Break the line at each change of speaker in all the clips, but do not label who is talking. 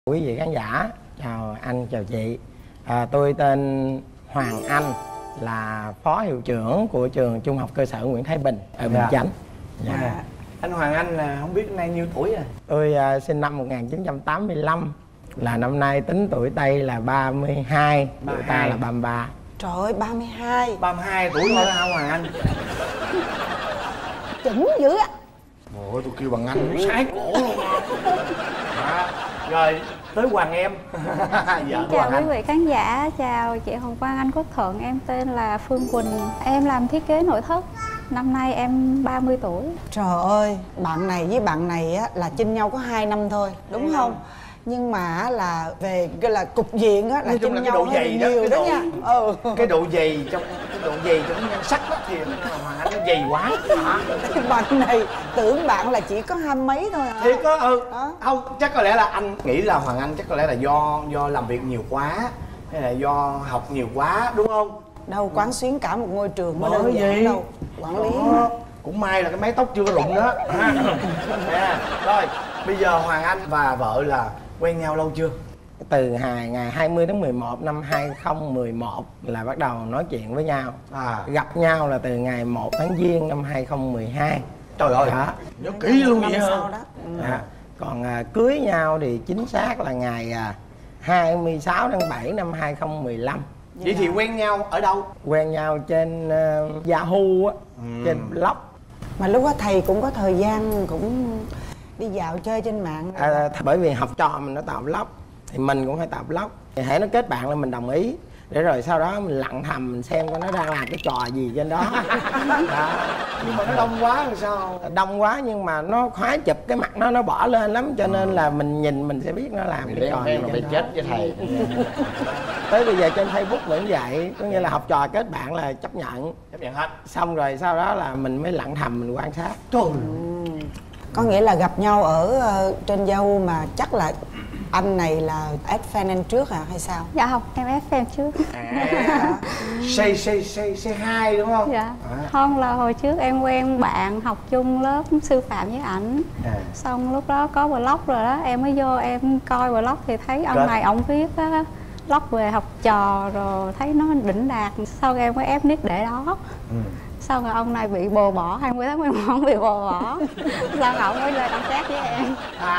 Quý vị khán giả, chào anh, chào chị. Tôi tên Hoàng Anh, là phó hiệu trưởng của trường Trung học cơ sở Nguyễn Thái Bình ở Bình Chánh.
Anh Hoàng Anh là không biết nay nhiêu tuổi rồi?
Tôi sinh năm 1985, là năm nay tính tuổi Tây là 32, tuổi ta là 33.
Trời ơi, 32.
32 tuổi thôi hả Hoàng Anh?
Chuẩn dữ á.
Ôi tôi kêu bằng anh nó sái cổ luôn à. Rồi tới Hoàng em. Vợ
Chào
Hoàng
quý
Anh.
vị khán giả, chào chị Hồng Quang, anh Quốc Thuận. Em tên là Phương Quỳnh, em làm thiết kế nội thất. Năm nay em 30 tuổi.
Trời ơi, bạn này với bạn này á là chênh nhau có 2 năm thôi, đúng không? Nhưng mà là về cái là cục diện á là chênh nhau hơi nhiều đó nha.
Cái độ dày trong nhan sắc đó thì Hoàng Anh nó dày quá.
Bạn này tưởng bạn là chỉ có 20 mấy thôi hả?
Thiệt có không, chắc có lẽ là anh nghĩ là Hoàng Anh chắc có lẽ là do làm việc nhiều quá hay là do học nhiều quá, đúng không?
Đâu quán xuyến cả một ngôi trường mới
Bởi
đơn giản
gì?
đâu. Quản lý
Cũng may là cái mái tóc chưa có rụng đó. Rồi bây giờ Hoàng Anh và vợ là quen nhau lâu chưa?
Từ ngày 20 tháng 11 năm 2011 là bắt đầu nói chuyện với nhau. Gặp nhau là từ ngày 1 tháng Giêng năm 2012.
Trời ơi,
đó.
nhớ kỹ luôn vậy
sau
hả?
đó.
Còn cưới nhau thì chính xác là ngày 26 tháng 7 năm 2015.
Vậy thì quen nhau ở đâu?
Quen nhau trên Yahoo á, trên blog.
Mà lúc đó thầy cũng có thời gian cũng đi dạo chơi trên mạng.
Bởi vì học trò mình nó tạo blog thì mình cũng phải tạo blog. Thì hễ nó kết bạn là mình đồng ý, để rồi sau đó mình lặng thầm mình xem coi nó đang làm cái trò gì trên đó.
Nhưng mà nó đông quá làm sao?
Đông quá nhưng mà nó khoái chụp cái mặt nó bỏ lên lắm, cho nên là mình nhìn mình sẽ biết nó làm cái trò gì
mà bị chết với thầy.
Tới bây giờ trên Facebook vẫn vậy, có nghĩa là học trò kết bạn là chấp nhận
hết.
Xong rồi sau đó là mình mới lặng thầm mình quan sát.
Trời.
Có nghĩa là gặp nhau ở trên Yahoo mà chắc là anh này là add fan anh trước hả hay sao?
Dạ không, em add fan trước.
Say hi đúng không?
Dạ. Không, là hồi trước em quen bạn học chung lớp sư phạm với ảnh. Xong lúc đó có blog rồi đó, em mới vô em coi blog thì thấy ông này ổng viết á, blog về học trò rồi thấy nó đỉnh đạt. Sau em mới ép nick để đó. Sau rồi ông này bị bồ bỏ, 20 tháng 11 ông bị bồ bỏ. Sau ổng mới lên ông chat với em.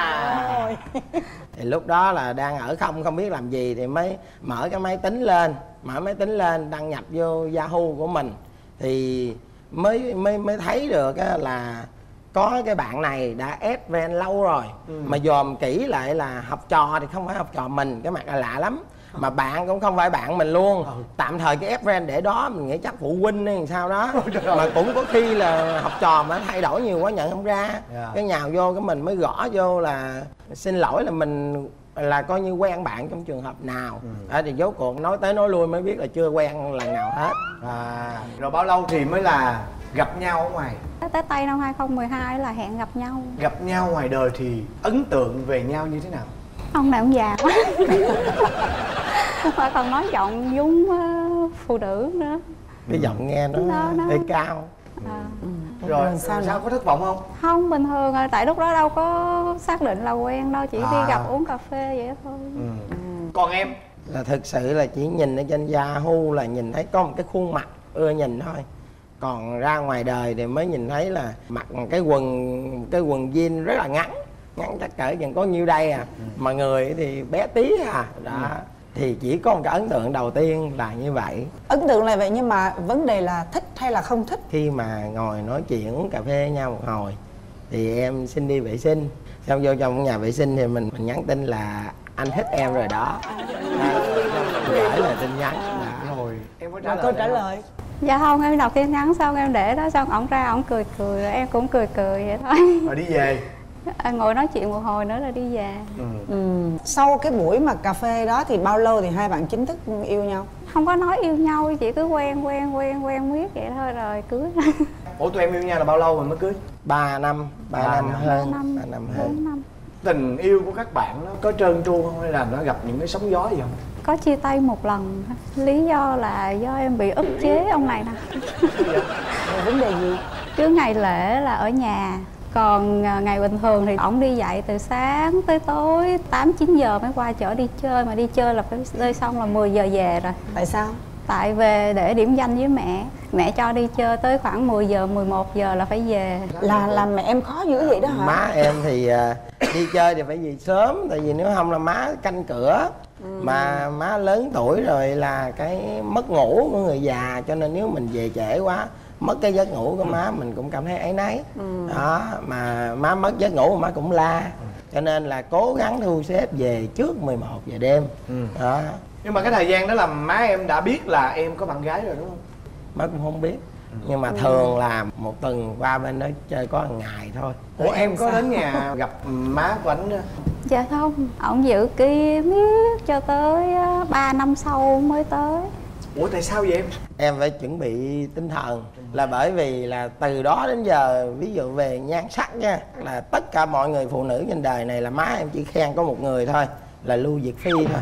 Thì lúc đó là đang ở không biết làm gì thì mới mở cái máy tính lên, đăng nhập vô Yahoo của mình thì mới thấy được là có cái bạn này đã add fan lâu rồi. Mà dòm kỹ lại là học trò thì không phải học trò mình, cái mặt là lạ lắm. Mà bạn cũng không phải bạn mình luôn. Tạm thời cái add friend để đó mình nghĩ chắc phụ huynh hay sao đó. Mà cũng có khi là học trò mà thay đổi nhiều quá nhận không ra. Cái nhào vô cái mình mới gõ vô là xin lỗi là mình là coi như quen bạn trong trường hợp nào. Thì dốt cuộc nói tới nói lui mới biết là chưa quen lần nào hết.
Rồi bao lâu thì mới là gặp nhau ở ngoài?
Tới Tây năm 2012 là hẹn gặp nhau.
Gặp nhau ngoài đời thì ấn tượng về nhau như thế nào?
Ông này ông già quá. Mà còn nói giọng giống phụ nữ nữa.
Cái giọng nghe nó hơi cao.
Rồi sao có thất vọng không?
Không, bình thường rồi, tại lúc đó đâu có xác định là quen đâu, chỉ đi gặp uống cà phê vậy thôi.
Còn em?
Là thực sự là chỉ nhìn ở trên Yahoo là nhìn thấy có một cái khuôn mặt ưa nhìn thôi. Còn ra ngoài đời thì mới nhìn thấy là mặc cái quần jean rất là ngắn chắc cỡ chừng có nhiêu đây mà người thì bé tí đó. Thì chỉ có một cái ấn tượng đầu tiên là như vậy.
Ấn tượng là vậy, nhưng mà vấn đề là thích hay là không thích?
Khi mà ngồi nói chuyện uống cà phê với nhau một hồi thì em xin đi vệ sinh, xong vô trong nhà vệ sinh thì mình nhắn tin là anh thích em rồi đó. Gửi là tin nhắn
rồi em
có trả lời?
Dạ không, em đọc tin nhắn xong em để đó, xong ổng ra ổng cười rồi em cũng cười vậy thôi.
Rồi đi về.
Ngồi nói chuyện một hồi nữa là đi về.
Sau cái buổi mà cà phê đó thì bao lâu thì hai bạn chính thức yêu nhau?
Không có nói yêu nhau, chỉ cứ quen miết vậy thôi rồi cưới.
Ủa tụi em yêu nhau là bao lâu rồi mới cưới?
3 năm hơn.
Tình yêu của các bạn nó có trơn tru không hay là nó gặp những cái sóng gió gì không?
Có chia tay một lần, lý do là do em bị ức chế ông này nè.
Vấn đề gì?
Cứ ngày lễ là ở nhà, Còn ngày bình thường thì ổng đi dạy từ sáng tới tối 8-9 giờ mới qua chở đi chơi. Mà đi chơi là phải chơi xong là 10 giờ về rồi.
Tại sao?
Tại về để điểm danh với mẹ. Mẹ cho đi chơi tới khoảng 10 giờ, 11 giờ là phải về.
Là mẹ em khó dữ vậy đó hả?
Má em thì đi chơi thì phải về sớm. Tại vì nếu không là má canh cửa. Mà má lớn tuổi rồi là cái mất ngủ của người già. Cho nên nếu mình về trễ quá, mất cái giấc ngủ của má, mình cũng cảm thấy áy náy. Đó, mà má mất giấc ngủ mà má cũng la. Cho nên là cố gắng thu xếp về trước 11 giờ đêm. Đó.
Nhưng mà cái thời gian đó là má em đã biết là em có bạn gái rồi đúng không?
Má cũng không biết. Nhưng mà thường là một tuần qua bên đó chơi có 1 ngày thôi.
Ủa em có đến nhà gặp má của anh?
Dạ không, ổng giữ kia miết cho tới 3 năm sau mới tới.
Ủa tại sao vậy em?
Em phải chuẩn bị tinh thần. Là bởi vì là từ đó đến giờ, ví dụ về nhan sắc nha, là tất cả mọi người phụ nữ trên đời này là má em chỉ khen có một người thôi, là Lưu Diệc Phi thôi.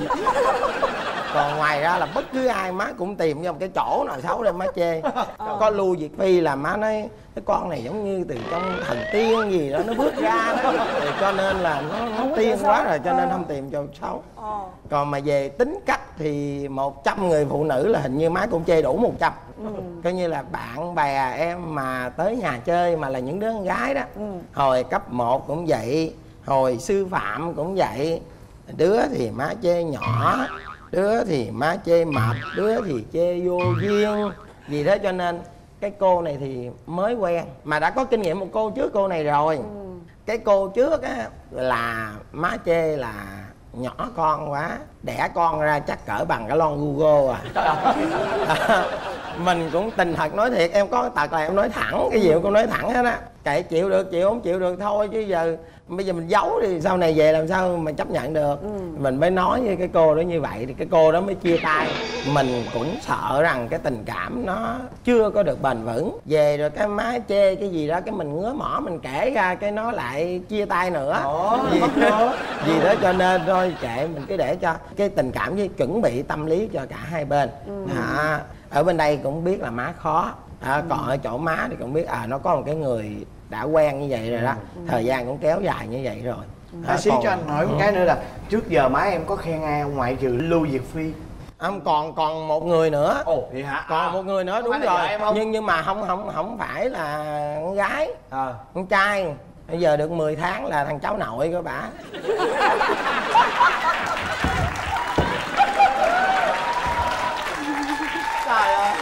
Còn ngoài ra là bất cứ ai má cũng tìm cho một cái chỗ nào xấu để má chê. Có Lưu Diệc Phi là má nói cái con này giống như từ trong thần tiên gì đó nó bước ra đó. Thì cho nên là nó tiên quá rồi, cho nên không tìm cho xấu. Còn mà về tính cách thì 100 người phụ nữ là hình như má cũng chê đủ 100. Coi như là bạn bè em mà tới nhà chơi mà là những đứa con gái đó. Hồi cấp 1 cũng vậy, hồi sư phạm cũng vậy. Đứa thì má chê nhỏ, đứa thì má chê mập, đứa thì chê vô duyên gì đó. Cho nên cái cô này thì mới quen mà đã có kinh nghiệm một cô trước cô này rồi. Cái cô trước á là má chê là nhỏ con quá, đẻ con ra chắc cỡ bằng cái lon Google à. Mình cũng tình thật nói thiệt, em có tật là em nói thẳng, cái gì em cũng nói thẳng hết á. Kệ chịu được chịu, không chịu được thôi, chứ giờ bây giờ mình giấu thì sau này về làm sao mà chấp nhận được. Mình mới nói với cái cô đó như vậy thì cái cô đó mới chia tay. Mình cũng sợ rằng cái tình cảm nó chưa có được bền vững. Về rồi cái má chê cái gì đó, cái mình ngứa mỏ mình kể ra cái nó lại chia tay nữa. Vì đó cho nên thôi kệ, mình cứ để cho cái tình cảm với chuẩn bị tâm lý cho cả hai bên. Ở bên đây cũng biết là má khó. Còn ở chỗ má thì cũng biết nó có một cái người đã quen như vậy rồi đó. Thời gian cũng kéo dài như vậy rồi.
Xí cho anh hỏi một cái nữa là trước giờ má em có khen ai không ngoại trừ Lưu Diệc Phi?
Còn một người nữa.
Ồ vậy hả?
Còn một người nữa, đúng rồi. Nhưng mà không phải là con gái, con trai. Bây giờ được 10 tháng là thằng cháu nội của bả.
Trời ơi.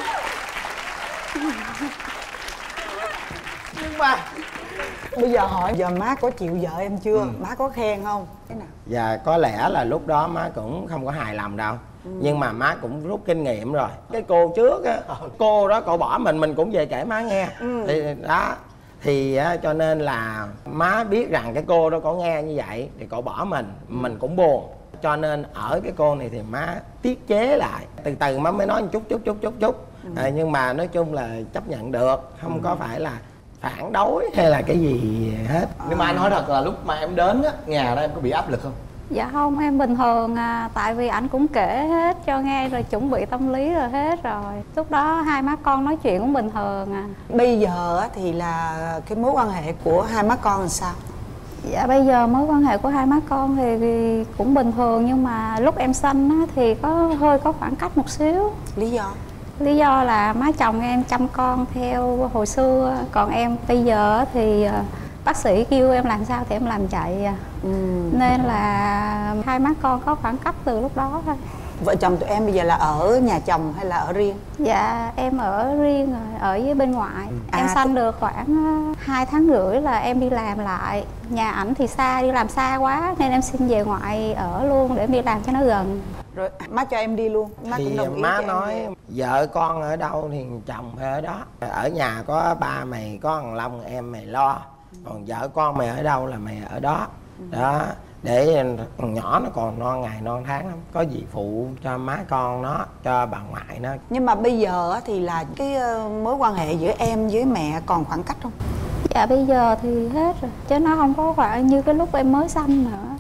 Nhưng mà
bây giờ hỏi giờ má có chịu vợ em chưa? Má có khen không? Thế nào?
Dạ có lẽ là lúc đó má cũng không có hài lòng đâu. Nhưng mà má cũng rút kinh nghiệm rồi. Cái cô trước á, cô đó cậu bỏ mình cũng về kể má nghe. Thì đó thì cho nên là má biết rằng cái cô đó có nghe như vậy thì cậu bỏ mình cũng buồn. Cho nên ở cái cô này thì má tiết chế lại, từ từ má mới nói một chút. Nhưng mà nói chung là chấp nhận được, không có phải là phản đối hay là cái gì hết.
Nhưng mà anh hỏi thật là lúc mà em đến á, nhà đó em có bị áp lực không?
Dạ không, em bình thường tại vì ảnh cũng kể hết cho nghe rồi, chuẩn bị tâm lý rồi hết rồi. Lúc đó hai má con nói chuyện cũng bình thường
Bây giờ thì là cái mối quan hệ của hai má con làm sao?
Dạ bây giờ mối quan hệ của hai má con thì cũng bình thường. Nhưng mà lúc em sanh thì hơi có khoảng cách một xíu.
Lý do?
Lý do là má chồng em chăm con theo hồi xưa. Còn em bây giờ thì bác sĩ kêu em làm sao thì em làm chạy Nên là hai má con có khoảng cách từ lúc đó thôi.
Vợ chồng tụi em bây giờ là ở nhà chồng hay là ở riêng?
Dạ em ở riêng rồi, ở với bên ngoại. Em sanh được khoảng 2 tháng rưỡi là em đi làm lại. Nhà ảnh thì xa, đi làm xa quá nên em xin về ngoại ở luôn để em đi làm cho nó gần.
Rồi má cho em đi luôn, má
thì
cũng đồng ý
má
cho
nói
em
vợ con ở đâu thì chồng phải ở đó. Ở nhà có ba mày, có thằng Long em mày lo, còn vợ con mày ở đâu là mày ở đó. Đó, để thằng nhỏ nó còn non ngày non tháng lắm, có gì phụ cho má con nó, cho bà ngoại nó.
Nhưng mà bây giờ thì là cái mối quan hệ giữa em với mẹ còn khoảng cách không?
Dạ bây giờ thì hết rồi, chứ nó không có khoảng như cái lúc em mới sanh nữa.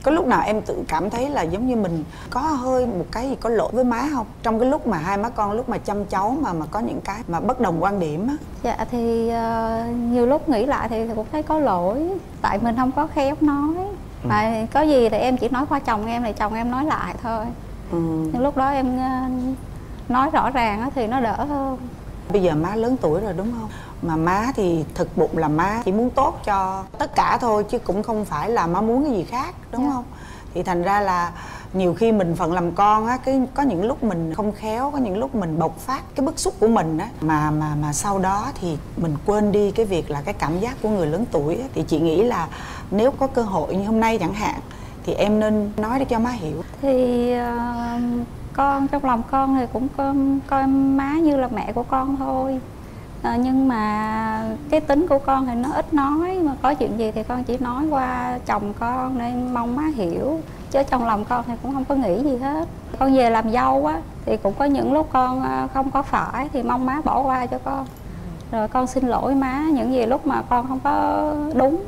Có lúc nào em tự cảm thấy là giống như mình có hơi một cái gì có lỗi với má không? Trong cái lúc mà hai má con lúc mà chăm cháu mà có những cái mà bất đồng quan điểm á.
Dạ thì nhiều lúc nghĩ lại thì cũng thấy có lỗi. Tại mình không có khéo nói. Mà có gì thì em chỉ nói qua chồng em thì chồng em nói lại thôi. Nhưng lúc đó em nói rõ ràng thì nó đỡ hơn.
Bây giờ má lớn tuổi rồi đúng không? Mà má thì thực bụng là má chỉ muốn tốt cho tất cả thôi, chứ cũng không phải là má muốn cái gì khác, đúng không? Thì thành ra là nhiều khi mình phận làm con á, có những lúc mình không khéo, có những lúc mình bộc phát cái bức xúc của mình á, mà sau đó thì mình quên đi cái việc là cái cảm giác của người lớn tuổi á. Thì chị nghĩ là nếu có cơ hội như hôm nay chẳng hạn thì em nên nói để cho má hiểu.
Thì con trong lòng con thì cũng coi má như là mẹ của con thôi. Nhưng mà cái tính của con thì nó ít nói, mà có chuyện gì thì con chỉ nói qua chồng con nên mong má hiểu. Chứ trong lòng con thì cũng không có nghĩ gì hết. Con về làm dâu á thì cũng có những lúc con không có phải thì mong má bỏ qua cho con. Rồi con xin lỗi má những gì lúc mà con không có đúng.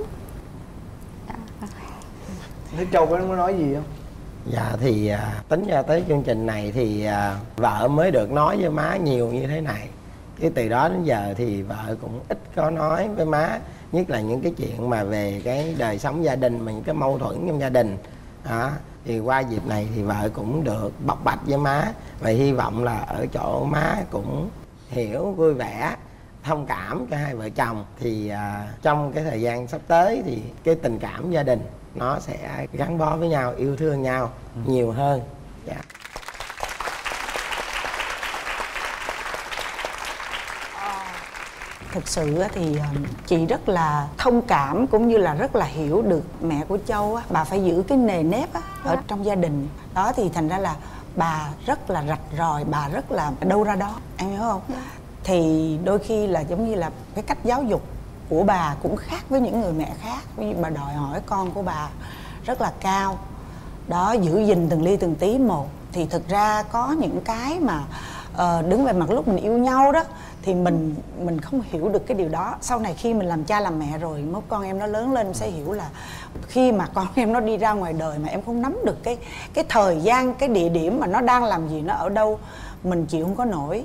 Thế Châu có nói gì không?
Dạ thì tính ra tới chương trình này thì vợ mới được nói với má nhiều như thế này. Chứ từ đó đến giờ thì vợ cũng ít có nói với má. Nhất là những cái chuyện mà về cái đời sống gia đình, mà những cái mâu thuẫn trong gia đình đó. Thì qua dịp này thì vợ cũng được bộc bạch với má. Và hy vọng là ở chỗ má cũng hiểu, vui vẻ, thông cảm cho hai vợ chồng. Thì trong cái thời gian sắp tới thì cái tình cảm gia đình nó sẽ gắn bó với nhau, yêu thương nhau nhiều hơn. Dạ.
Thực sự thì chị rất là thông cảm cũng như là rất là hiểu được mẹ của Châu á. Bà phải giữ cái nề nếp á, ở trong gia đình đó, thì thành ra là bà rất là rạch ròi, bà rất là đâu ra đó, em hiểu không? Thì đôi khi là giống như là cái cách giáo dục của bà cũng khác với những người mẹ khác. Ví dụ bà đòi hỏi con của bà rất là cao đó, giữ gìn từng ly từng tí một. Thì thực ra có những cái mà đứng về mặt lúc mình yêu nhau đó thì mình không hiểu được cái điều đó. Sau này khi mình làm cha làm mẹ rồi, mốt con em nó lớn lên sẽ hiểu là khi mà con em nó đi ra ngoài đời mà em không nắm được cái thời gian, cái địa điểm mà nó đang làm gì, nó ở đâu, mình chịu không có nổi.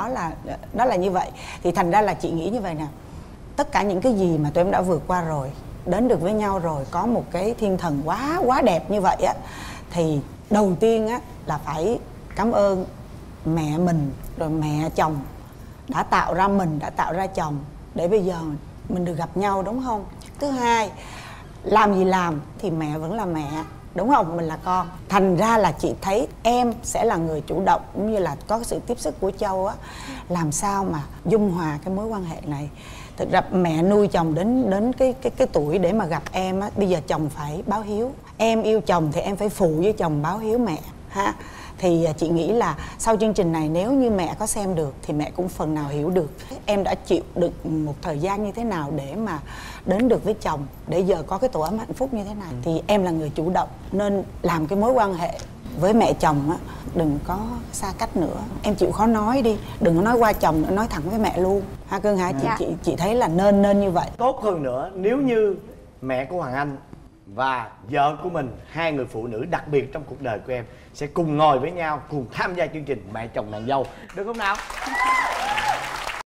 Đó là như vậy. Thì thành ra là chị nghĩ như vậy nè, tất cả những cái gì mà tụi em đã vượt qua rồi, đến được với nhau rồi, có một cái thiên thần quá đẹp như vậy á, thì đầu tiên á là phải cảm ơn mẹ mình, rồi mẹ chồng đã tạo ra mình, đã tạo ra chồng để bây giờ mình được gặp nhau, đúng không? Thứ hai, làm gì làm thì mẹ vẫn là mẹ, đúng không? Mình là con. Thành ra là chị thấy em sẽ là người chủ động, cũng như là có sự tiếp sức của Châu á, làm sao mà dung hòa cái mối quan hệ này. Thực ra mẹ nuôi chồng đến cái tuổi để mà gặp em á, bây giờ chồng phải báo hiếu. Em yêu chồng thì em phải phụ với chồng báo hiếu mẹ ha. Thì chị nghĩ là sau chương trình này nếu như mẹ có xem được thì mẹ cũng phần nào hiểu được em đã chịu được một thời gian như thế nào để mà đến được với chồng, để giờ có cái tổ ấm hạnh phúc như thế này. Thì em là người chủ động nên làm cái mối quan hệ với mẹ chồng á, đừng có xa cách nữa. Em chịu khó nói đi, đừng có nói qua chồng nữa, nói thẳng với mẹ luôn ha Cưng hả? Chị thấy là nên như vậy.
Tốt hơn nữa nếu như mẹ của Hoàng Anh và vợ của mình, hai người phụ nữ đặc biệt trong cuộc đời của em, sẽ cùng ngồi với nhau, cùng tham gia chương trình Mẹ Chồng Nàng Dâu, được không nào?